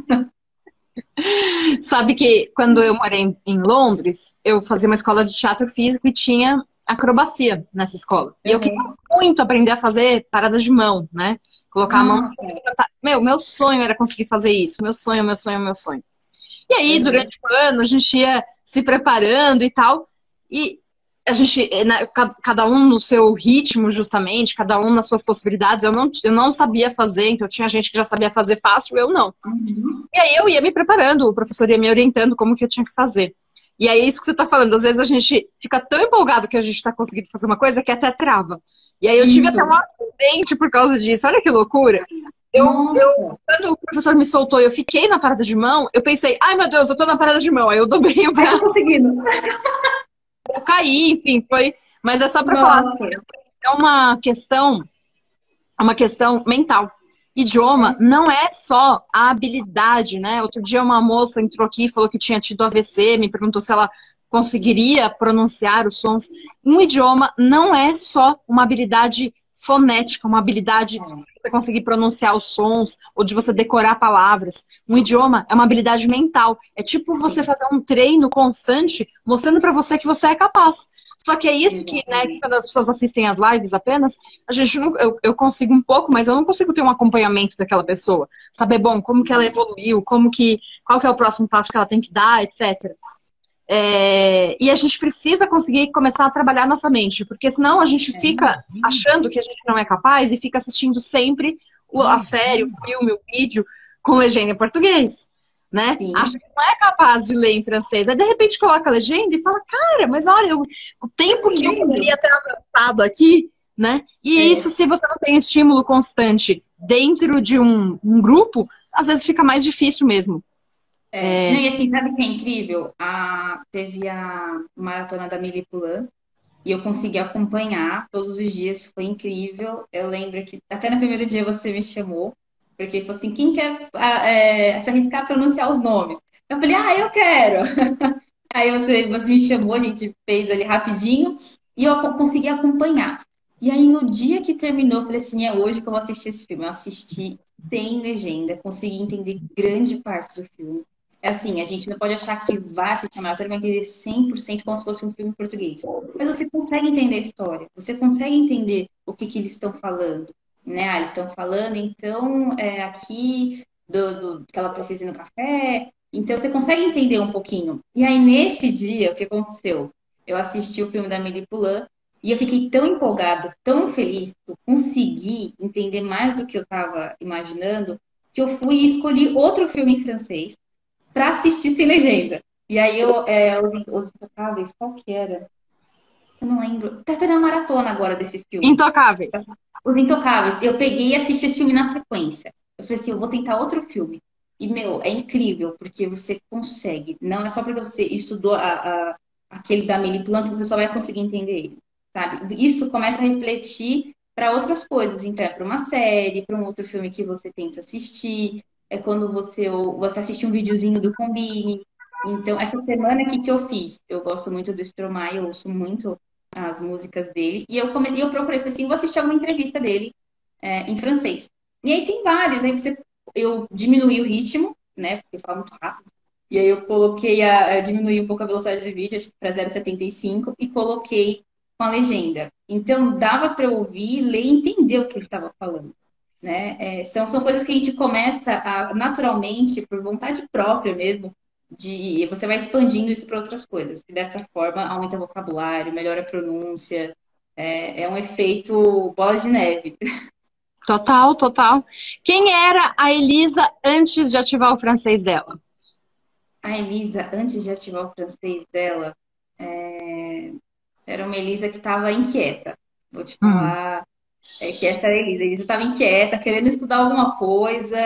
Sabe que quando eu morei em em Londres, eu fazia uma escola de teatro físico e tinha acrobacia nessa escola. E eu queria Uhum. muito aprender a fazer parada de mão, né? Colocar a mão. Nossa, Meu, meu sonho era conseguir fazer isso. Meu sonho, meu sonho, meu sonho. E aí, uhum. durante o ano, a gente ia se preparando e tal. E a gente, eh, né, ca- cada um no seu ritmo, justamente, cada um nas suas possibilidades. Eu não, eu não sabia fazer, então tinha gente que já sabia fazer fácil, eu não. Uhum. E aí eu ia me preparando, o professor ia me orientando como que eu tinha que fazer. E aí é isso que você está falando, às vezes a gente fica tão empolgado que a gente está conseguindo fazer uma coisa que até trava. E aí eu tive até um Isso. acidente por causa disso, olha que loucura. Eu, eu, Nossa, quando o professor me soltou e eu fiquei na parada de mão, eu pensei, ai meu Deus, eu tô na parada de mão. Aí eu dobrei o ai, tô braço, conseguindo. eu caí, enfim, foi. Mas é só para falar, Nossa, é uma questão, é uma questão mental. Idioma não é só a habilidade, né? Outro dia uma moça entrou aqui e falou que tinha tido A V C, me perguntou se ela conseguiria pronunciar os sons. Um idioma não é só uma habilidade fonética, uma habilidade de você conseguir pronunciar os sons ou de você decorar palavras. Um idioma é uma habilidade mental. É tipo você fazer um treino constante mostrando para você que você é capaz. Só que é isso que, né, quando as pessoas assistem as lives apenas, a gente não, eu, eu consigo um pouco, mas eu não consigo ter um acompanhamento daquela pessoa. Saber, bom, como que ela evoluiu, como que, qual que é o próximo passo que ela tem que dar, etcétera. É, e a gente precisa conseguir começar a trabalhar nossa mente, porque senão a gente fica achando que a gente não é capaz e fica assistindo sempre o, a série, o filme, o vídeo com legenda em português, né? Sim. Acha que não é capaz de ler em francês. Aí de repente coloca a legenda e fala, cara, mas olha, eu, o tempo que eu poderia ter avançado aqui, né? E É. isso, se você não tem estímulo constante dentro de um, um grupo, às vezes fica mais difícil mesmo. É. Não, e assim, sabe o que é incrível? A, teve a maratona da Amélie Poulain e eu consegui acompanhar todos os dias, foi incrível. Eu lembro que até no primeiro dia você me chamou, porque falou assim, quem quer é, se arriscar a pronunciar os nomes? Eu falei, ah, eu quero! Aí você, você me chamou, a gente fez ali rapidinho e eu consegui acompanhar. E aí no dia que terminou, eu falei assim, é hoje que eu vou assistir esse filme. Eu assisti sem legenda, consegui entender grande parte do filme. É assim, a gente não pode achar que vai assistir a maratona e vai entender cem por cento como se fosse um filme em português. Mas você consegue entender a história, você consegue entender o que, que eles estão falando, né? Ah, eles estão falando, então, é, aqui, do, do, que ela precisa ir no café. Então, você consegue entender um pouquinho. E aí, nesse dia, o que aconteceu? Eu assisti o filme da Amélie Poulain e eu fiquei tão empolgada, tão feliz, que eu consegui entender mais do que eu estava imaginando, que eu fui e escolhi outro filme em francês para assistir sem legenda. E aí eu, é, os, os Intocáveis, qual que era? Eu não lembro. Tá tendo uma maratona agora desse filme. Intocáveis. Os Intocáveis. Eu peguei e assisti esse filme na sequência. Eu falei assim, eu vou tentar outro filme. E, meu, é incrível, porque você consegue. Não é só porque você estudou a, a, aquele da Amélie Poulain que você só vai conseguir entender ele, sabe? Isso começa a refletir para outras coisas. Então, é para uma série, para um outro filme que você tenta assistir. É quando você, você assiste um videozinho do Combine. Então, essa semana aqui que eu fiz, eu gosto muito do Stromae, eu ouço muito as músicas dele. E eu, come, eu procurei, falei assim, vou assistir alguma entrevista dele é, em francês. E aí tem vários, aí você, eu diminuí o ritmo, né, porque fala muito rápido. E aí eu coloquei, a, a diminuí um pouco a velocidade de vídeo, acho que para zero vírgula setenta e cinco, e coloquei com a legenda. Então, dava para eu ouvir, ler e entender o que ele estava falando. Né? É, são, são coisas que a gente começa a, naturalmente, por vontade própria mesmo, de você vai expandindo isso para outras coisas. E dessa forma, aumenta o vocabulário, melhora a pronúncia. É, é um efeito bola de neve. Total, total. Quem era a Elisa antes de ativar o francês dela? A Elisa, antes de ativar o francês dela, é... era uma Elisa que estava inquieta. Vou te falar... Hum. É que essa era a Elisa. A Elisa estava inquieta, querendo estudar alguma coisa,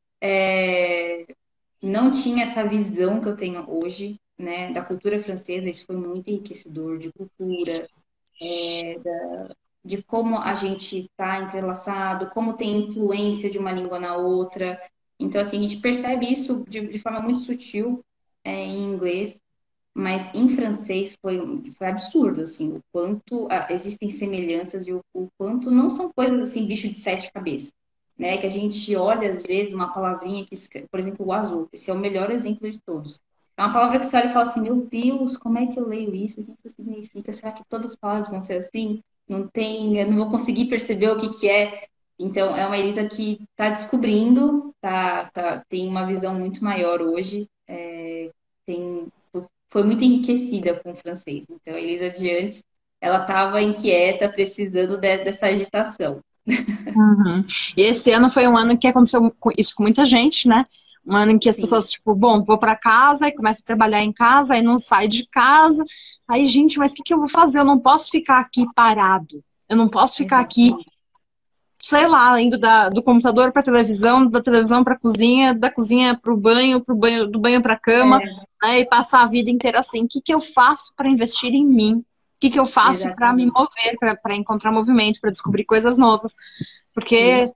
é... não tinha essa visão que eu tenho hoje, né, da cultura francesa. Isso foi muito enriquecedor, de cultura, é, da... de como a gente está entrelaçado, como tem influência de uma língua na outra. Então, assim, a gente percebe isso de, de forma muito sutil é, em inglês. Mas em francês foi, foi absurdo, assim, o quanto ah, existem semelhanças e o, o quanto não são coisas assim, bicho de sete cabeças, né? Que a gente olha, às vezes, uma palavrinha que, por exemplo, o azul, esse é o melhor exemplo de todos. É uma palavra que você olha e fala assim, meu Deus, como é que eu leio isso? O que isso significa? Será que todas as palavras vão ser assim? Não tem, eu não vou conseguir perceber o que, que é. Então, é uma Elisa que está descobrindo, tá, tá, tem uma visão muito maior hoje, é, tem... foi muito enriquecida com o francês. Então, a Elisa de antes, ela estava inquieta, precisando de, dessa agitação. Uhum. E esse ano foi um ano que aconteceu isso com muita gente, né? Um ano em que as Sim. pessoas, tipo, bom, vou para casa, e começa a trabalhar em casa, aí não sai de casa. Aí, gente, mas o que, que eu vou fazer? Eu não posso ficar aqui parado. Eu não posso ficar Exatamente. aqui, sei lá, indo da, do computador para televisão, da televisão para cozinha, da cozinha para o banho, pro banho, do banho para cama. É. Né, e passar a vida inteira assim, o que, que eu faço para investir em mim? O que, que eu faço para me mover, para encontrar movimento, para descobrir coisas novas? Porque Sim.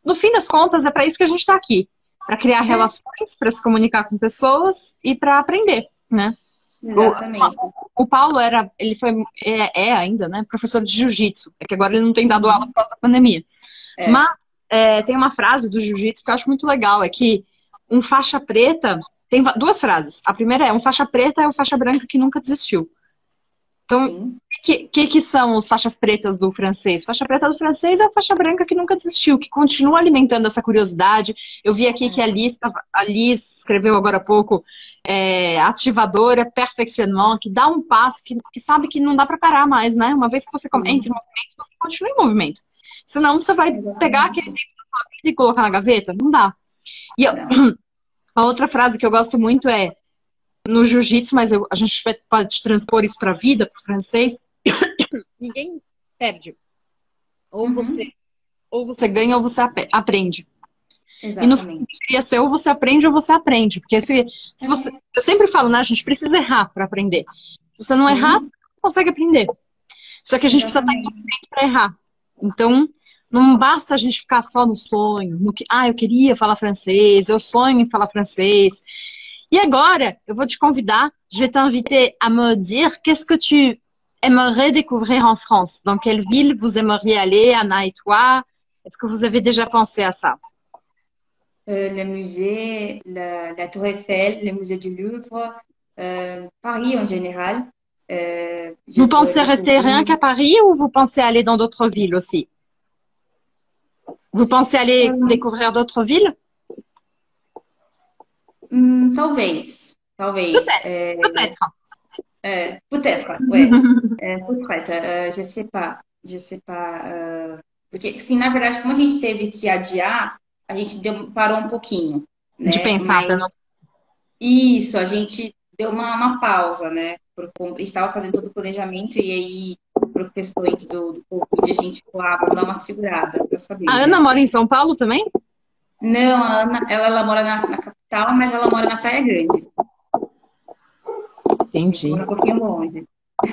no fim das contas, é para isso que a gente está aqui. Para criar relações, para se comunicar com pessoas e para aprender, né? Exatamente. O, o Paulo era, ele foi, é, é ainda, né? Professor de jiu-jitsu. É que agora ele não tem dado aula por causa da pandemia. É. Mas é, tem uma frase do jiu-jitsu que eu acho muito legal, é que um faixa preta, tem duas frases. A primeira é, um faixa preta é um faixa branca que nunca desistiu. Então, o que, que, que são os faixas pretas do francês? Faixa preta do francês é a faixa branca que nunca desistiu, que continua alimentando essa curiosidade. Eu vi aqui que a Liz, a Liz escreveu agora há pouco, é, ativadora, perfeccionnement, que dá um passo, que, que sabe que não dá para parar mais, né? Uma vez que você entra em movimento, você continua em movimento. Senão você vai pegar aquele tempo da sua vida e colocar na gaveta? Não dá. E eu, a outra frase que eu gosto muito é, no jiu-jitsu, mas eu, a gente pode transpor isso para a vida, para o francês, ninguém perde. Ou, uhum. você, ou você ganha ou você ap aprende. Exatamente. E no fim, deveria ser ou você aprende ou você aprende. Porque se, se você... Uhum. Eu sempre falo, né? A gente precisa errar para aprender. Se você não errar, uhum. você não consegue aprender. Só que a gente Exatamente. Precisa estar em movimento para errar. Então, não basta a gente ficar só no sonho. No que, ah, eu queria falar francês, eu sonho em falar francês. E agora, eu vou te convidar, je vais t'inviter à me dire qu'est-ce que tu aimerais découvrir en France? Dans quelle ville vous aimeriez aller, Anna et toi? Est-ce que vous avez déjà pensé à ça? Euh, le musée, la, la Tour Eiffel, le musée du Louvre, euh, Paris en général. Euh, vous pensez rester rien qu'à Paris ou vous pensez aller dans d'autres villes aussi? Vous pensez aller euh, découvrir d'autres villes? Hum, talvez, talvez. Peut-être, é, peut-être. É, peut-être, ouais. É, peut-être, euh, je sais pas, je sais pas. Uh, porque, sim, na verdade, como a gente teve que adiar, a gente deu, parou um pouquinho, né? De pensar. Mas, isso, a gente deu uma, uma pausa, né? Por, a gente estava fazendo todo o planejamento e aí, por questões do, do Covid, a gente falou, ah, vamos dar uma segurada para saber. A né? Ana mora em São Paulo também? Não, a Ana, ela, ela mora na, na capital, mas ela mora na Praia Grande. Entendi. Mora um pouquinho longe.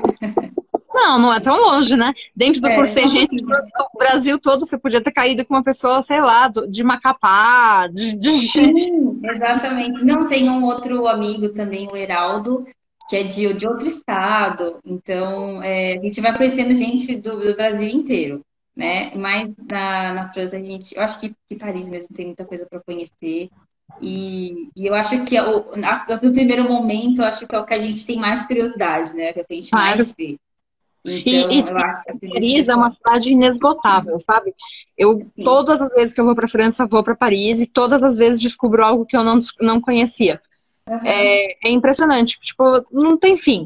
Não, não é tão longe, né? Dentro do É, curso tem não gente do Brasil todo, você podia ter caído com uma pessoa, sei lá, do- de Macapá, de, de... Sim, exatamente. Não, tem um outro amigo também, o Heraldo, que é de, de outro estado. Então, é, a gente vai conhecendo gente do, do Brasil inteiro, né? Mas na, na França, a gente... Eu acho que, que Paris mesmo tem muita coisa para conhecer. E, e eu acho que o, na- no primeiro momento, eu acho que é o que a gente tem mais curiosidade, né? Que é o que a gente Claro. mais vê. E, Então, e, eu acho que e Paris é uma cidade inesgotável, sabe? Eu, Sim. todas as vezes que eu vou para França, vou para Paris e todas as vezes descubro algo que eu não, não conhecia. Aham. É, é impressionante, tipo, não tem fim.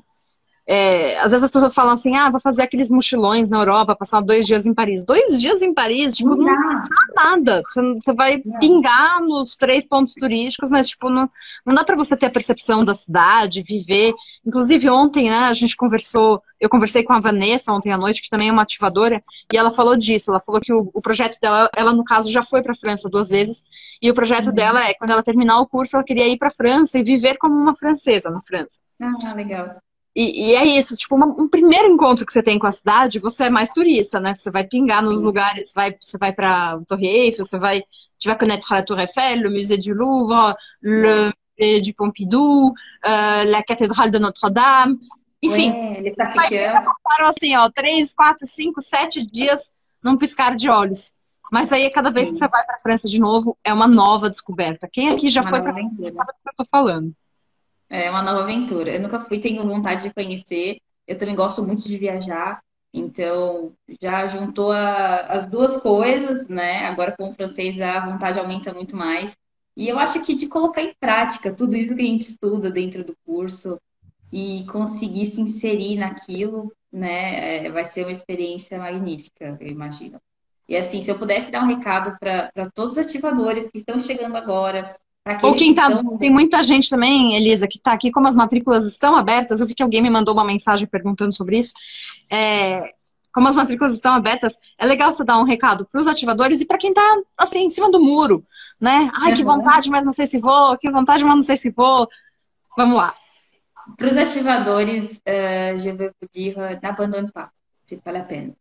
É, às vezes as pessoas falam assim, ah, vou fazer aqueles mochilões na Europa, passar dois dias em Paris. Dois dias em Paris, tipo, Não não dá. dá nada. Você, não- você vai Não. pingar nos três pontos turísticos, mas, tipo, não, não dá pra você ter a percepção da cidade, viver. Inclusive, ontem, né, a gente conversou, eu conversei com a Vanessa ontem à noite, que também é uma ativadora, e ela falou disso. Ela falou que o, o projeto dela, ela, no caso, já foi pra França duas vezes, e o projeto Uhum. dela é, quando ela terminar o curso, ela queria ir pra França e viver como uma francesa na França. Ah, legal. E, e é isso, tipo, uma- um primeiro encontro que você tem com a cidade, você é mais turista, né? Você vai pingar nos Sim. lugares, vai, você vai pra Torre Eiffel, você vai, tu vas connaître la Tour Eiffel, le musée du Louvre, le musée du Pompidou, euh, la cathédrale de Notre-Dame, enfim, Ouais, les vai trafiqueurs. passaram assim, ó, três, quatro, cinco, sete dias num piscar de olhos. Mas aí, cada vez que você Sim, vai pra França de novo, é uma nova descoberta. Quem aqui já uma foi nova pra França aventura. sabe do que eu tô falando. É uma nova aventura. Eu nunca fui, tenho vontade de conhecer. Eu também gosto muito de viajar. Então, já juntou a- as duas coisas, né? Agora com o francês a vontade aumenta muito mais. E eu acho que de colocar em prática tudo isso que a gente estuda dentro do curso e conseguir se inserir naquilo, né? é, vai ser uma experiência magnífica, eu imagino. E assim, se eu pudesse dar um recado para para todos os ativadores que estão chegando agora, para Ou aqueles que quem tá. estão. Tem muita gente também, Elisa, que tá aqui, como as matrículas estão abertas. Eu vi que alguém me mandou uma mensagem perguntando sobre isso. É, como as matrículas estão abertas, é legal você dar um recado para os ativadores e para quem tá, assim, em cima do muro, né? Ai, que Aham. vontade, mas não sei se vou, que vontade, mas não sei se vou. Vamos lá. Para os ativadores, euh, je veux vous dire, euh, n'abandonne pas, c'est pas la peine.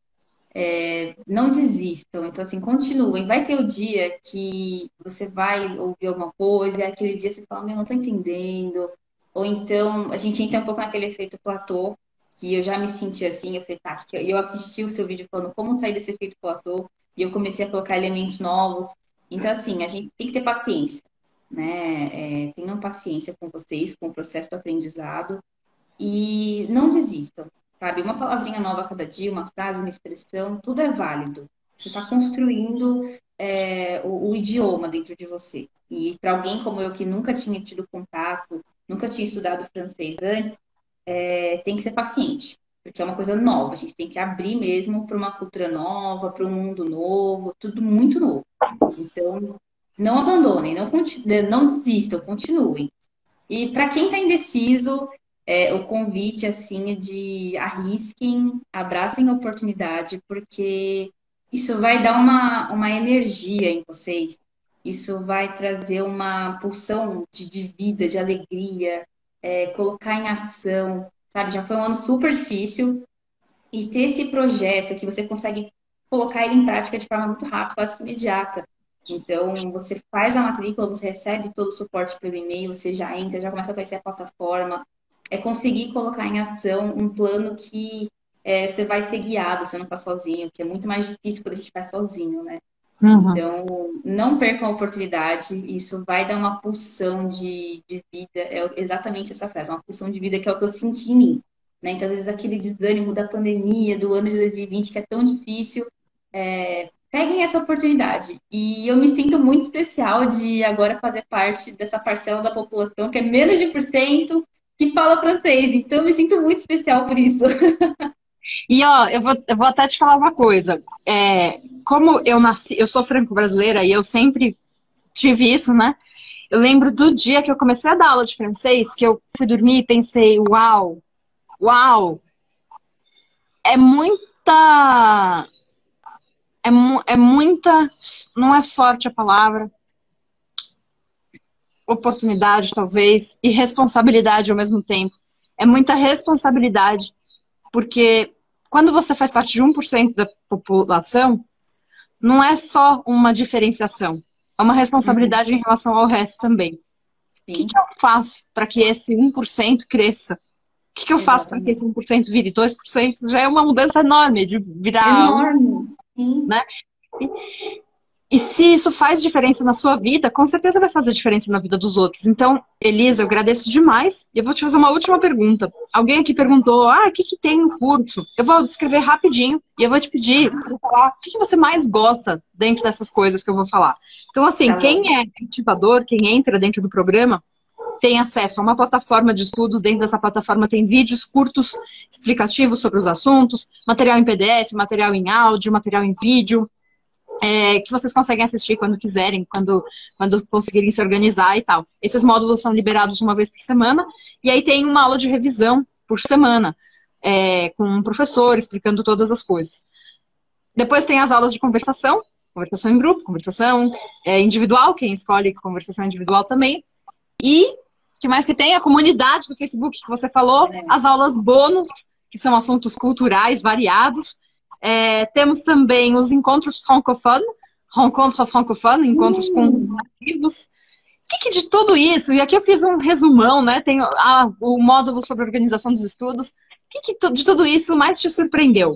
É, não desistam. Então, assim, continuem. Vai ter o dia que você vai ouvir alguma coisa, e aquele dia você fala, meu, não tô entendendo. Ou então, a gente entra um pouco naquele efeito platô, que eu já me senti assim, eu falei, tá, que eu eu assisti o seu vídeo falando como sair desse efeito platô, e eu comecei a colocar elementos novos. Então, assim, a gente tem que ter paciência, né? É, tenham paciência com vocês, com o processo do aprendizado, e não desistam, sabe? Uma palavrinha nova a cada dia, uma frase, uma expressão, tudo é válido. Você está construindo é, o, o idioma dentro de você. E para alguém como eu, que nunca tinha tido contato, nunca tinha estudado francês antes, é, tem que ser paciente, porque é uma coisa nova. A gente tem que abrir mesmo para uma cultura nova, para um mundo novo, tudo muito novo. Então, não abandonem, não, conti- não desistam, continuem. E para quem está indeciso, é, o convite assim é de arrisquem, abracem a oportunidade, porque isso vai dar uma, uma energia em vocês. Isso vai trazer uma pulsão de, de vida, de alegria, é, colocar em ação, sabe? Já foi um ano super difícil e ter esse projeto que você consegue colocar ele em prática de forma muito rápida, quase que imediata. Então, você faz a matrícula, você recebe todo o suporte pelo e-mail, você já entra, já começa a conhecer a plataforma. É conseguir colocar em ação um plano que é, você vai ser guiado, você não está sozinho, que é muito mais difícil quando a gente faz sozinho, né? Uhum. Então, não percam a oportunidade, isso vai dar uma pulsão de, de vida, é exatamente essa frase, uma pulsão de vida que é o que eu senti em mim, né? Então, às vezes, aquele desânimo da pandemia, do ano de dois mil e vinte, que é tão difícil, é, peguem essa oportunidade. E eu me sinto muito especial de agora fazer parte dessa parcela da população, que é menos de por cento, que fala francês. Então, eu me sinto muito especial por isso. E ó, eu vou, eu vou até te falar uma coisa. É, como eu nasci, eu sou franco-brasileira e eu sempre tive isso, né? Eu lembro do dia que eu comecei a dar aula de francês, que eu fui dormir e pensei, uau, uau, é muita, é, mu- é muita, não é sorte a palavra, oportunidade talvez, e responsabilidade ao mesmo tempo. É muita responsabilidade, porque quando você faz parte de um por cento da população, não é só uma diferenciação, é uma Uhum, responsabilidade em relação ao resto também. O que, que sim, eu faço para que esse um por cento cresça? O que, que eu faço para que exatamente. esse um por cento vire dois por cento? Já é uma mudança enorme de virar um, Enorme, sim. né? E se isso faz diferença na sua vida, com certeza vai fazer diferença na vida dos outros. Então, Elisa, eu agradeço demais. E eu vou te fazer uma última pergunta. Alguém aqui perguntou, ah, o que, que tem no curso? Eu vou descrever rapidinho e eu vou te pedir para falar o que, que você mais gosta dentro dessas coisas que eu vou falar. Então, assim, Tá bom. quem é ativador, quem entra dentro do programa, tem acesso a uma plataforma de estudos. Dentro dessa plataforma tem vídeos curtos explicativos sobre os assuntos, material em P D F, material em áudio, material em vídeo, é, que vocês conseguem assistir quando quiserem, quando, quando conseguirem se organizar e tal. Esses módulos são liberados uma vez por semana, e aí tem uma aula de revisão por semana, é, com um professor explicando todas as coisas. Depois tem as aulas de conversação, conversação em grupo, conversação é, individual, quem escolhe conversação individual também. E o que mais que tem? A comunidade do Facebook que você falou, as aulas bônus, que são assuntos culturais variados. É, temos também os encontros francophones, rencontre francophone, encontros com nativos. O que, que de tudo isso? E aqui eu fiz um resumão, né? Tem a, o módulo sobre organização dos estudos. O que, que de tudo isso mais te surpreendeu?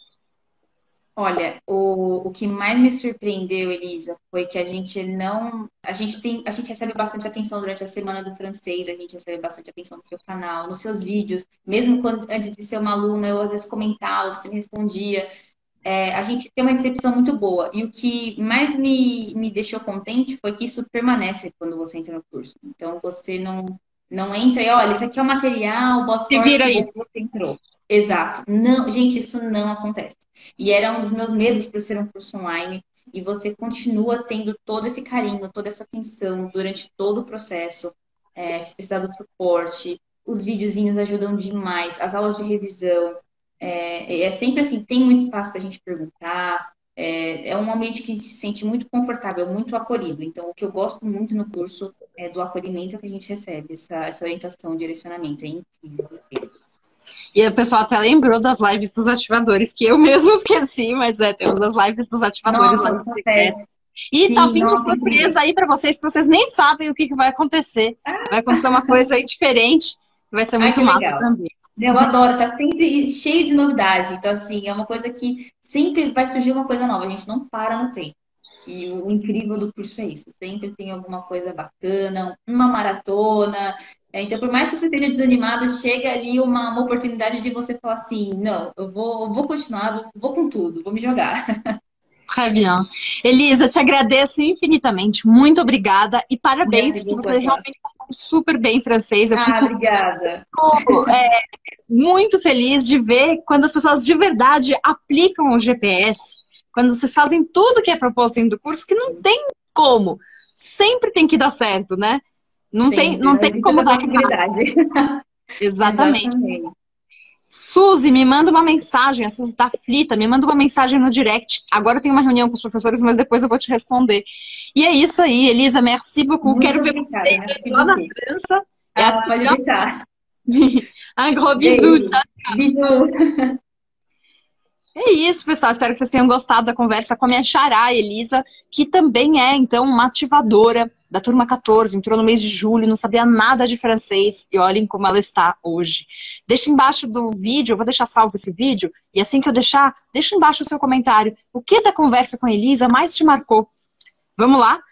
Olha, o, o que mais me surpreendeu, Elisa, foi que a gente não. A gente tem, a gente recebe bastante atenção durante a semana do francês, a gente recebe bastante atenção no seu canal, nos seus vídeos. Mesmo quando, antes de ser uma aluna, eu às vezes comentava, você me respondia. É, a gente tem uma recepção muito boa. E o que mais me, me deixou contente foi que isso permanece quando você entra no curso. Então, você não, não entra e, olha, isso aqui é o material, boa Se sorte, vira que aí. bom que você entrou. Exato. Não, gente, isso não acontece. E era um dos meus medos por ser um curso online. E você continua tendo todo esse carinho, toda essa atenção durante todo o processo. É, se precisar do suporte, os videozinhos ajudam demais, as aulas de revisão. É, é sempre assim, tem muito espaço para a gente perguntar. É, é um ambiente que a gente se sente muito confortável, muito acolhido. Então, o que eu gosto muito no curso é do acolhimento que a gente recebe, essa, essa orientação, direcionamento. É incrível. E o pessoal até lembrou das lives dos ativadores, que eu mesmo esqueci, mas é, temos as lives dos ativadores Nossa, lá no é. E Sim, tá vindo nossa, surpresa aí pra vocês, que vocês nem sabem o que, que vai acontecer. Vai acontecer uma coisa aí diferente, vai ser Ai, muito que massa legal. também. Eu adoro, tá sempre cheio de novidade. Então, assim, é uma coisa que sempre vai surgir uma coisa nova. A gente não para no tempo. E o incrível do curso é isso. Sempre tem alguma coisa bacana, uma maratona. É, Então, por mais que você esteja desanimado, chega ali uma, uma oportunidade de você falar assim, não, eu vou, eu vou continuar, vou, vou com tudo, vou me jogar. Très bien. Elisa, te agradeço infinitamente. Muito obrigada e Merci parabéns, porque beaucoup, você Clara. realmente falou super bem francês. Eu Ah, fico obrigada. é, muito feliz de ver quando as pessoas de verdade aplicam o G P S, quando vocês fazem tudo que é proposto dentro do curso, que não tem como. Sempre tem que dar certo, né? Não tem, Sempre, não não tem existe como outra dar errado. possibilidade. Exatamente. Exatamente. Suzy, me manda uma mensagem. A Suzy tá aflita, me manda uma mensagem no direct. Agora eu tenho uma reunião com os professores, mas depois eu vou te responder. E é isso aí, Elisa. Merci beaucoup. Muito Quero ver obrigada, você merci lá na beaucoup. França. É Ah, pode a deixar. Un gros bisou. Beijo. Bisous. É isso, pessoal. Espero que vocês tenham gostado da conversa com a minha xará, Elisa, que também é, então, uma ativadora da turma quatorze, entrou no mês de julho, não sabia nada de francês, e olhem como ela está hoje. Deixa embaixo do vídeo, eu vou deixar salvo esse vídeo, e assim que eu deixar, deixa embaixo o seu comentário. O que da conversa com a Elisa mais te marcou? Vamos lá?